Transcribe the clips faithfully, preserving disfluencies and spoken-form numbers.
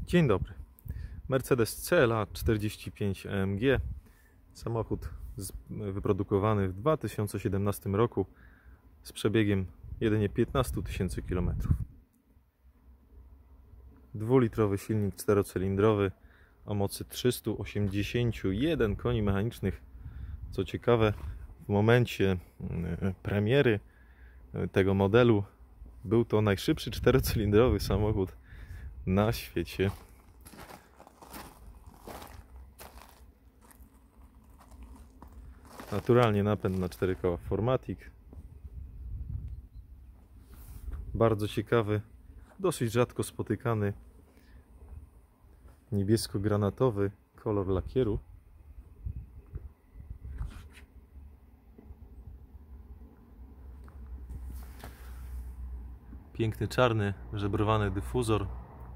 Dzień dobry. Mercedes C L A czterdzieści pięć A M G. Samochód z, wyprodukowany w dwa tysiące siedemnastym roku z przebiegiem jedynie piętnaście tysięcy kilometrów. Dwulitrowy silnik czterocylindrowy o mocy trzysta osiemdziesiąt jeden koni mechanicznych. Co ciekawe, w momencie premiery tego modelu był to najszybszy czterocylindrowy samochód na świecie. Naturalnie napęd na cztery koła Formatic. Bardzo ciekawy, dosyć rzadko spotykany niebiesko-granatowy kolor lakieru. Piękny czarny, żebrowany dyfuzor.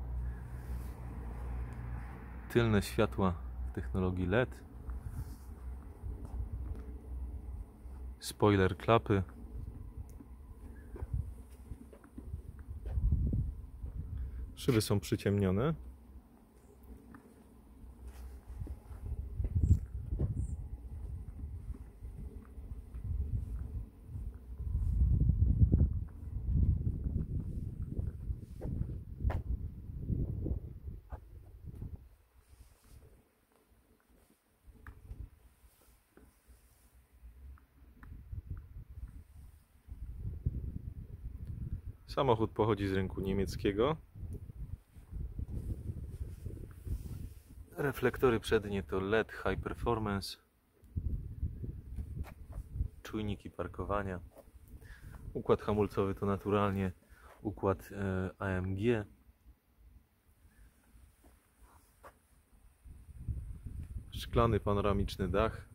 Tylne światła w technologii L E D. Spoiler klapy. Szyby są przyciemnione. Samochód pochodzi z rynku niemieckiego. Reflektory przednie to L E D High Performance. Czujniki parkowania. Układ hamulcowy to naturalnie układ A M G. Szklany panoramiczny dach.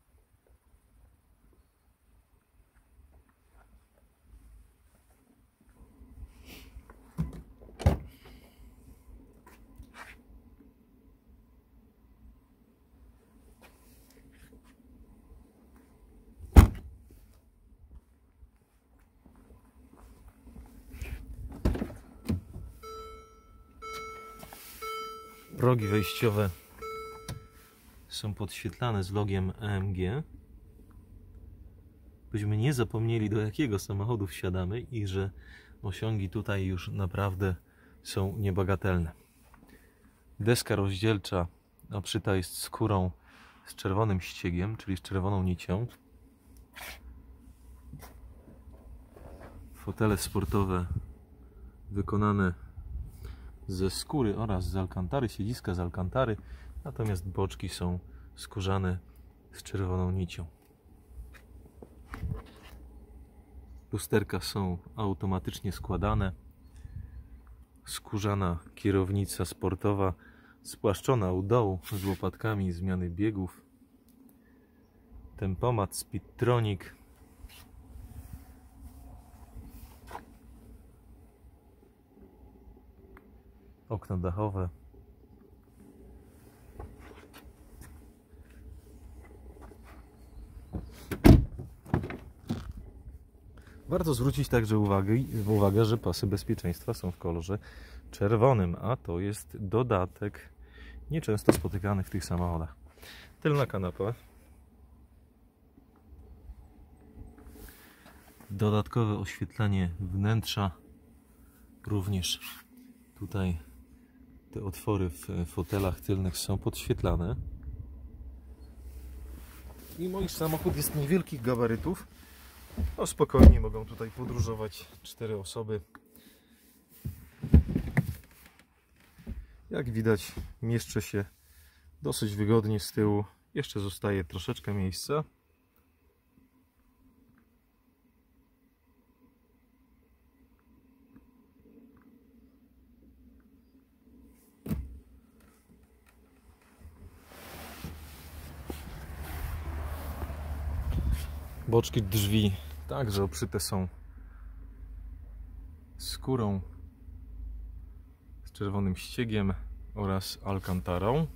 Progi wejściowe są podświetlane z logiem A M G. Byśmy nie zapomnieli, do jakiego samochodu wsiadamy i że osiągi tutaj już naprawdę są niebagatelne. Deska rozdzielcza obszyta jest skórą z czerwonym ściegiem, czyli z czerwoną nicią. Fotele sportowe wykonane ze skóry oraz z alkantary, siedziska z alkantary, natomiast boczki są skórzane z czerwoną nicią. Lusterka są automatycznie składane. Skórzana kierownica sportowa spłaszczona u dołu z łopatkami zmiany biegów. Tempomat Speedtronic. Okna dachowe. Warto zwrócić także uwagę, uwagę, że pasy bezpieczeństwa są w kolorze czerwonym, a to jest dodatek nieczęsto spotykany w tych samochodach. Tylna kanapa. Dodatkowe oświetlenie wnętrza. Również tutaj te otwory w fotelach tylnych są podświetlane. Mimo iż samochód jest niewielkich gabarytów, no spokojnie mogą tutaj podróżować cztery osoby. Jak widać, mieszczę się dosyć wygodnie z tyłu. Jeszcze zostaje troszeczkę miejsca. Boczki drzwi także obszyte są skórą z czerwonym ściegiem oraz alkantarą.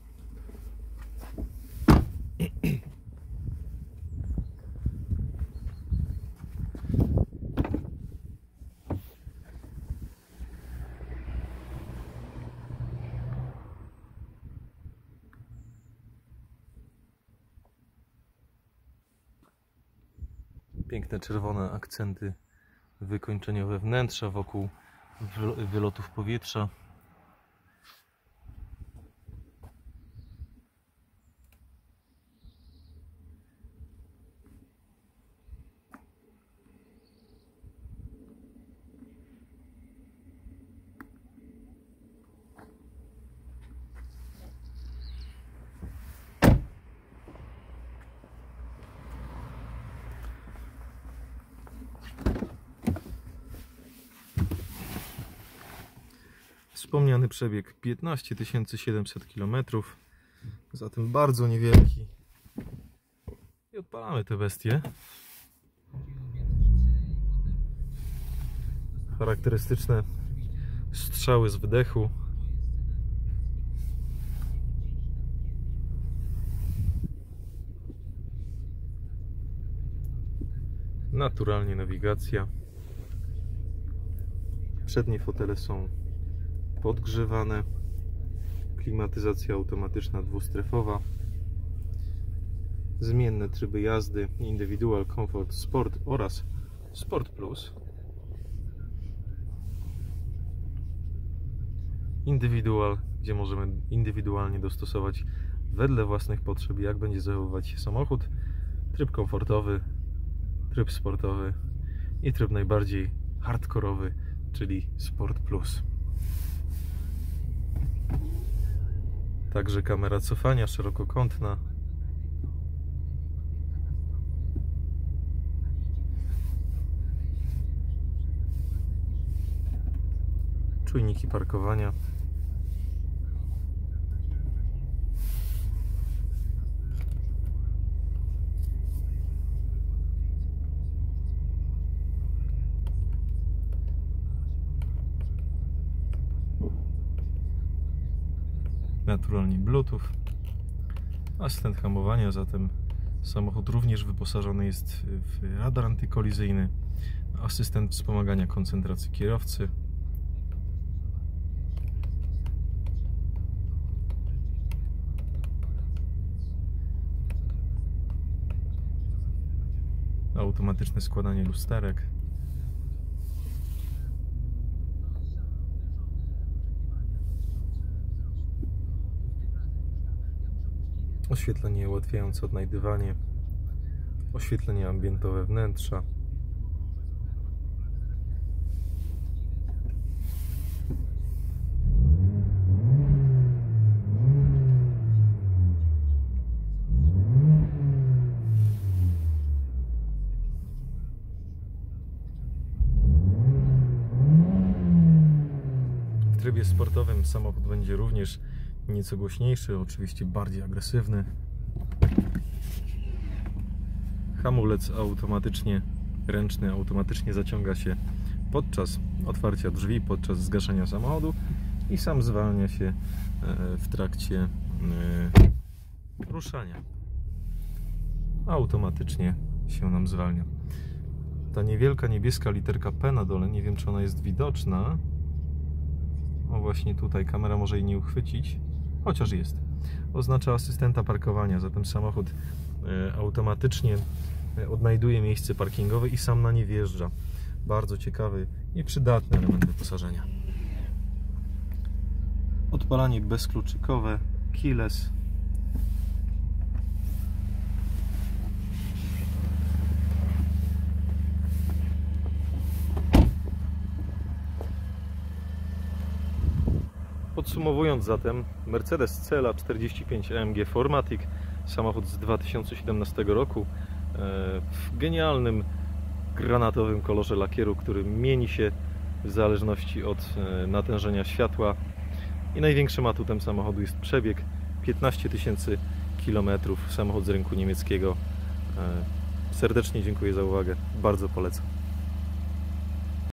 Piękne czerwone akcenty wykończeniowe wnętrza wokół wylotów powietrza. Wspomniany przebieg piętnaście tysięcy siedemset kilometrów, zatem bardzo niewielki. I odpalamy te bestie. Charakterystyczne strzały z wydechu. Naturalnie nawigacja. Przednie fotele są podgrzewane, klimatyzacja automatyczna dwustrefowa, zmienne tryby jazdy, Individual, Comfort, Sport oraz Sport Plus. Individual, gdzie możemy indywidualnie dostosować wedle własnych potrzeb, jak będzie zachowywać się samochód. Tryb komfortowy, tryb sportowy i tryb najbardziej hardkorowy, czyli Sport Plus. Także kamera cofania szerokokątna. Czujniki parkowania. Naturalnie Bluetooth, asystent hamowania, zatem samochód również wyposażony jest w radar antykolizyjny, asystent wspomagania koncentracji kierowcy, automatyczne składanie lusterek. Oświetlenie ułatwiające odnajdywanie, oświetlenie ambientowe wnętrza, w trybie sportowym samochód będzie również nieco głośniejszy, oczywiście bardziej agresywny. Hamulec automatycznie, ręczny automatycznie zaciąga się podczas otwarcia drzwi, podczas zgaszenia samochodu i sam zwalnia się w trakcie ruszania. Automatycznie się nam zwalnia. Ta niewielka niebieska literka P na dole, nie wiem, czy ona jest widoczna. O, właśnie tutaj kamera może jej nie uchwycić, chociaż jest. Oznacza asystenta parkowania, zatem samochód automatycznie odnajduje miejsce parkingowe i sam na nie wjeżdża. Bardzo ciekawy i przydatny element wyposażenia. Odpalanie bezkluczykowe, keyless. Podsumowując zatem, Mercedes C L A czterdzieści pięć A M G cztery matic, samochód z dwa tysiące siedemnastego roku, w genialnym granatowym kolorze lakieru, który mieni się w zależności od natężenia światła. I największym atutem samochodu jest przebieg piętnaście tysięcy kilometrów, samochód z rynku niemieckiego. Serdecznie dziękuję za uwagę, bardzo polecam.